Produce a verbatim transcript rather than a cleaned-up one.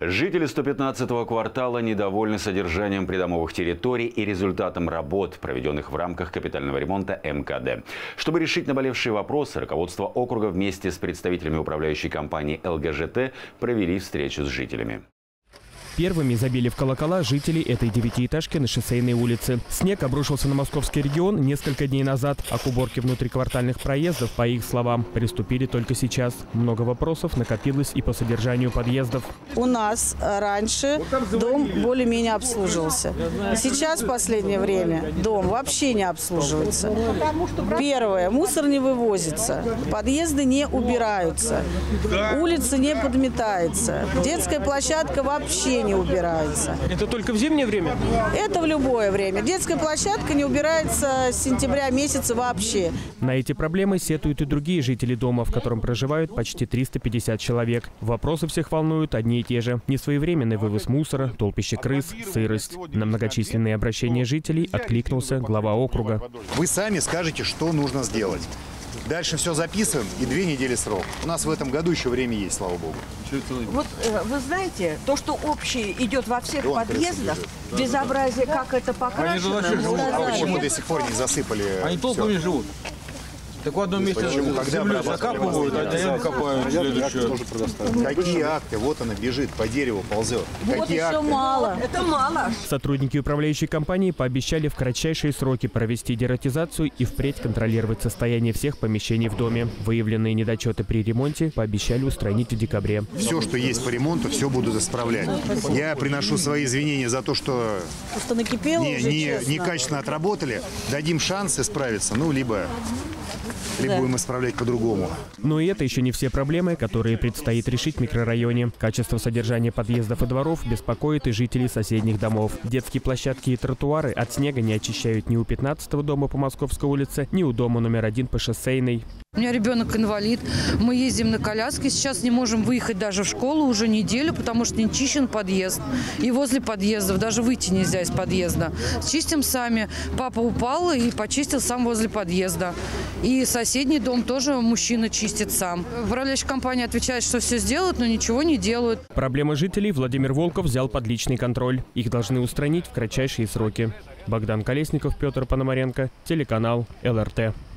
Жители сто пятнадцатого квартала недовольны содержанием придомовых территорий и результатом работ, проведенных в рамках капитального ремонта эм ка дэ. Чтобы решить наболевшие вопросы, руководство округа вместе с представителями управляющей компании эл гэ жэ тэ провели встречу с жителями. Первыми забили в колокола жители этой девятиэтажки на Шоссейной улице. Снег обрушился на московский регион несколько дней назад, а к уборке внутриквартальных проездов, по их словам, приступили только сейчас. Много вопросов накопилось и по содержанию подъездов. У нас раньше дом более-менее обслуживался. Сейчас в последнее время дом вообще не обслуживается. Первое. Мусор не вывозится, подъезды не убираются, улица не подметается, детская площадка вообще не убирается. Это только в зимнее время? Это в любое время. Детская площадка не убирается с сентября месяца вообще. На эти проблемы сетуют и другие жители дома, в котором проживают почти триста пятьдесят человек. Вопросы всех волнуют одни и те же. Несвоевременный вывоз мусора, толпище крыс, сырость. На многочисленные обращения жителей откликнулся глава округа. Вы сами скажете, что нужно сделать. Дальше все записываем, и две недели срок. У нас в этом году еще время есть, слава богу. Вот вы знаете, то, что общее идет во всех Вон подъездах, безобразие, как это покрашено. А почему до сих пор не засыпали? Они толком не живут. Так в одном месте землю закапывают, а деревья копают. Какие акты? Вот она бежит, по дереву ползет. Вот Какие еще акты? мало. Это мало. Сотрудники управляющей компании пообещали в кратчайшие сроки провести дератизацию и впредь контролировать состояние всех помещений в доме. Выявленные недочеты при ремонте пообещали устранить в декабре. Все, что есть по ремонту, все будут исправлять. Я приношу свои извинения за то, что Просто накипело не, уже, не, честно. некачественно отработали. Дадим шанс исправиться, ну, либо... Либо будем исправлять по-другому. Но и это еще не все проблемы, которые предстоит решить в микрорайоне. Качество содержания подъездов и дворов беспокоит и жителей соседних домов. Детские площадки и тротуары от снега не очищают ни у пятнадцатого дома по Московской улице, ни у дома номер один по Шоссейной. У меня ребенок инвалид, мы ездим на коляске, сейчас не можем выехать даже в школу уже неделю, потому что не чищен подъезд. И возле подъездов даже выйти нельзя из подъезда. Чистим сами. Папа упал и почистил сам возле подъезда. И соседний дом тоже мужчина чистит сам. Управляющая компания отвечает, что все сделают, но ничего не делают. Проблемы жителей Владимир Волков взял под личный контроль. Их должны устранить в кратчайшие сроки. Богдан Колесников, Петр Пономаренко, телеканал эл эр тэ.